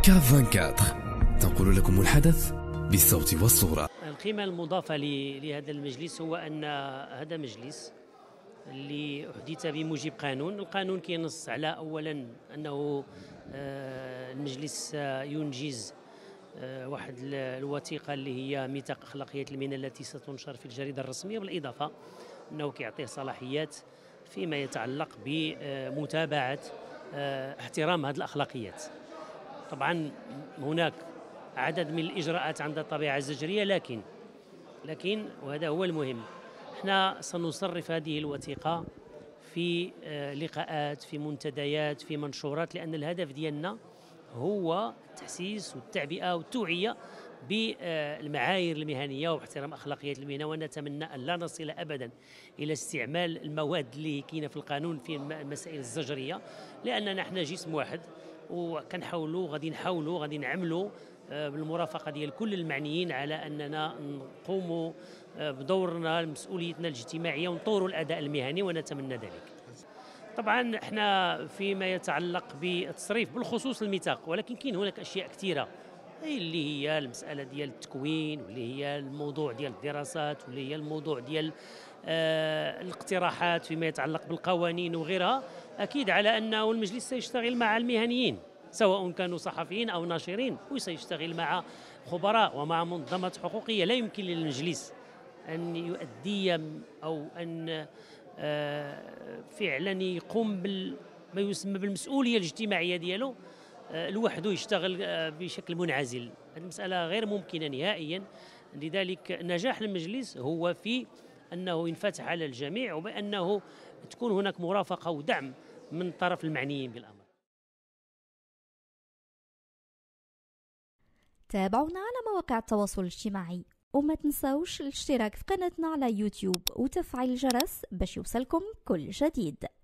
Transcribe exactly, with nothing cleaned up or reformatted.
كاف أربعة وعشرين تنقل لكم الحدث بالصوت والصورة. القيمة المضافة لهذا المجلس هو أن هذا مجلس اللي أحدث بموجب قانون. القانون كينص على أولا أنه المجلس ينجز واحد الوثيقة اللي هي ميثاق أخلاقية المهنة التي ستنشر في الجريدة الرسمية، بالإضافة أنه كيعطيه صلاحيات فيما يتعلق بمتابعة احترام هذه الأخلاقيات. طبعا هناك عدد من الإجراءات عندها طبيعة زجرية، لكن لكن وهذا هو المهم، احنا سنصرف هذه الوثيقة في لقاءات، في منتديات، في منشورات، لأن الهدف ديالنا هو التحسيس والتعبئة والتوعية بالمعايير المهنية واحترام أخلاقيات المهنة. ونتمنى أن لا نصل أبدا إلى استعمال المواد اللي كاينة في القانون في المسائل الزجرية، لأننا احنا جسم واحد وكنحاولوا غادي نحاولوا غادي نعملوا بالمرافقة ديال كل المعنيين على أننا نقوموا بدورنا مسؤوليتنا الاجتماعية ونطوروا الأداء المهني، ونتمنى ذلك. طبعا احنا فيما يتعلق بالتصريف بالخصوص الميثاق، ولكن كاين هناك أشياء كثيرة اللي هي المسألة ديال التكوين، واللي هي الموضوع ديال الدراسات، واللي هي الموضوع ديال آه الاقتراحات فيما يتعلق بالقوانين وغيرها. أكيد على أنه المجلس سيشتغل مع المهنيين سواء كانوا صحفيين أو ناشرين، وسيشتغل مع خبراء ومع منظمات حقوقية. لا يمكن للمجلس أن يؤدي أو أن فعلا يقوم بما يسمى بالمسؤولية الاجتماعية ديالو لوحده، يشتغل بشكل منعزل. هذه المسألة غير ممكنة نهائيا. لذلك نجاح المجلس هو في أنه ينفتح على الجميع، وبأنه تكون هناك مرافقة ودعم من طرف المعنيين بالأمر. تابعونا على مواقع التواصل الاجتماعي، وما تنسوش الاشتراك في قناتنا على يوتيوب وتفعيل الجرس باش يوصلكم كل جديد.